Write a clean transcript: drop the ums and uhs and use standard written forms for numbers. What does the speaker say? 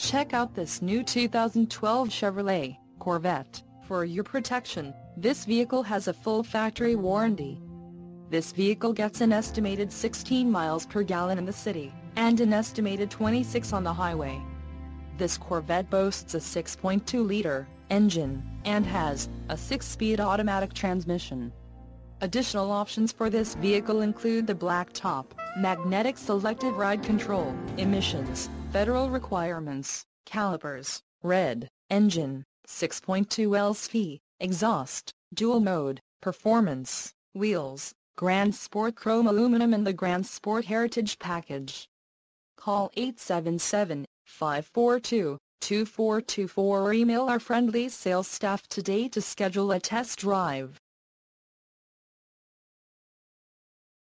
Check out this new 2012 Chevrolet Corvette. For your protection, this vehicle has a full factory warranty. This vehicle gets an estimated 16 miles per gallon in the city, and an estimated 26 on the highway. This Corvette boasts a 6.2-liter engine, and has a 6-speed automatic transmission. Additional options for this vehicle include the black top, magnetic selective ride control, emissions, federal requirements, calipers, red engine, 6.2 LSV, exhaust, dual mode, performance, wheels, Grand Sport Chrome aluminum and the Grand Sport Heritage package. Call 877-542-2424 or email our friendly sales staff today to schedule a test drive.